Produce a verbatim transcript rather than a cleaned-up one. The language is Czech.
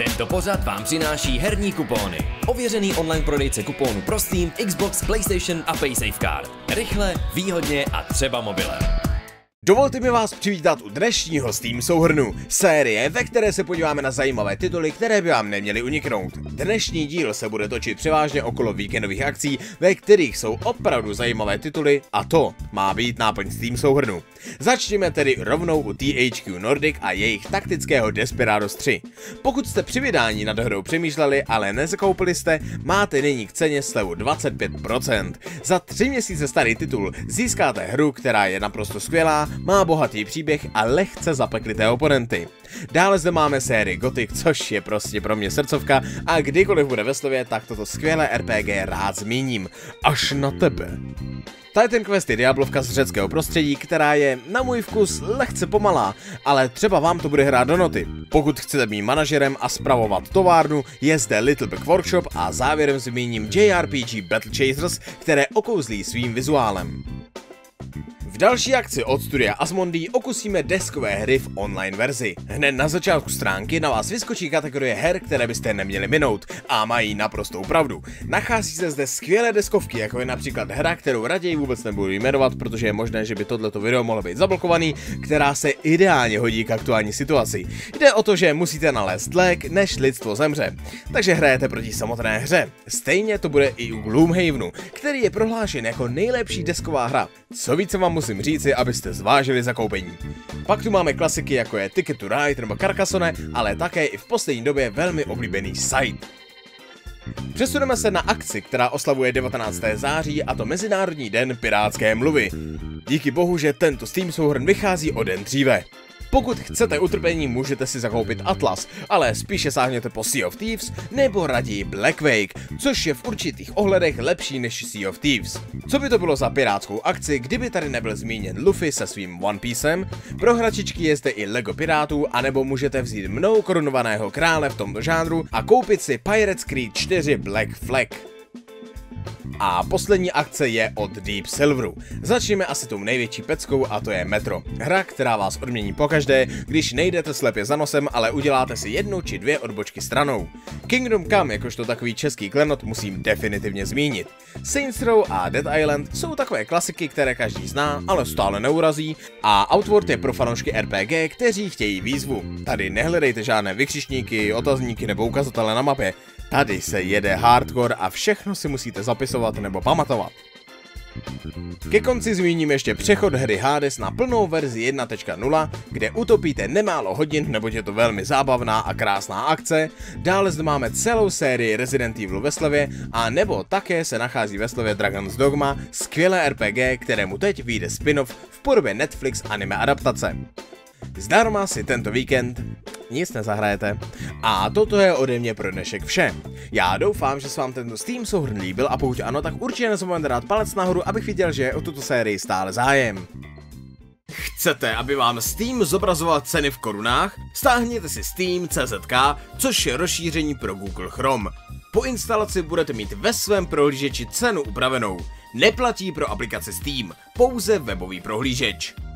Tento pořad vám přináší herní kupóny. Ověřený online prodejce kupónů pro Steam, Xbox, PlayStation a PaySafeCard. Rychle, výhodně a třeba mobilem. Dovolte mi vás přivítat u dnešního Steam souhrnu, série, ve které se podíváme na zajímavé tituly, které by vám neměly uniknout. Dnešní díl se bude točit převážně okolo víkendových akcí, ve kterých jsou opravdu zajímavé tituly, a to má být náplň Steam souhrnu. Začněme tedy rovnou u T H Q Nordic a jejich taktického Desperados tři. Pokud jste při vydání nad hrou přemýšleli, ale nezakoupili jste, máte nyní k ceně slevu dvacet pět procent. Za tři měsíce starý titul získáte hru, která je naprosto skvělá, má bohatý příběh a lehce zapeklité oponenty. Dále zde máme sérii Gothic, což je prostě pro mě srdcovka, a kdykoliv bude ve slově, tak toto skvělé R P G rád zmíním. Až na tebe. Titan Quest je diablovka z řeckého prostředí, která je na můj vkus lehce pomalá, ale třeba vám to bude hrát do noty. Pokud chcete být manažerem a spravovat továrnu, je zde Little Big Workshop a závěrem zmíním J R P G Battle Chasers, které okouzlí svým vizuálem. V další akci od studia Asmodee okusíme deskové hry v online verzi. Hned na začátku stránky na vás vyskočí kategorie her, které byste neměli minout, a mají naprostou pravdu. Nachází se zde skvělé deskovky, jako je například hra, kterou raději vůbec nebudu jmenovat, protože je možné, že by tohleto video mohlo být zablokovaný, která se ideálně hodí k aktuální situaci. Jde o to, že musíte nalézt lék, než lidstvo zemře. Takže hrajete proti samotné hře. Stejně to bude i u Gloomhavenu, který je prohlášen jako nejlepší desková hra. Co více vám musím říci, abyste zvážili zakoupení. Pak tu máme klasiky, jako je Ticket to Ride nebo Carcassonne, ale také i v poslední době velmi oblíbený Sight. Přesuneme se na akci, která oslavuje devatenáctého září, a to Mezinárodní den pirátské mluvy. Díky bohu, že tento Steam souhrn vychází o den dříve. Pokud chcete utrpení, můžete si zakoupit Atlas, ale spíše sáhněte po Sea of Thieves nebo raději Black Wake, což je v určitých ohledech lepší než Sea of Thieves. Co by to bylo za pirátskou akci, kdyby tady nebyl zmíněn Luffy se svým One Piecem? Pro hračičky je zde i Lego pirátů, anebo můžete vzít mnou korunovaného krále v tomto žánru a koupit si Pirates Creed čtyři Black Flag. A poslední akce je od Deep Silveru. Začneme asi tou největší peckou, a to je Metro. Hra, která vás odmění pokaždé, když nejdete slepě za nosem, ale uděláte si jednu či dvě odbočky stranou. Kingdom Come, jakožto takový český klenot, musím definitivně zmínit. Saints Row a Dead Island jsou takové klasiky, které každý zná, ale stále neurazí, a Outward je pro fanoušky R P G, kteří chtějí výzvu. Tady nehledejte žádné vykřičníky, otazníky nebo ukazatele na mapě. Tady se jede hardcore a všechno si musíte zapisovat nebo pamatovat. Ke konci zmíním ještě přechod hry Hades na plnou verzi jedna tečka nula, kde utopíte nemálo hodin, neboť je to velmi zábavná a krásná akce. Dále zde máme celou sérii Resident Evil ve slevě, a nebo také se nachází ve slevě Dragon's Dogma, skvělé R P G, kterému teď vyjde spin-off v podobě Netflix anime adaptace. Zdarma si tento víkend nic nezahrajete. A toto je ode mě pro dnešek vše. Já doufám, že se vám tento Steam souhrn líbil, a pokud ano, tak určitě nezapomeňte dát palec nahoru, abych viděl, že je o tuto sérii stále zájem. Chcete, aby vám Steam zobrazoval ceny v korunách? Stáhněte si Steam tečka C Z K, což je rozšíření pro Google Chrome. Po instalaci budete mít ve svém prohlížeči cenu upravenou. Neplatí pro aplikaci Steam, pouze webový prohlížeč.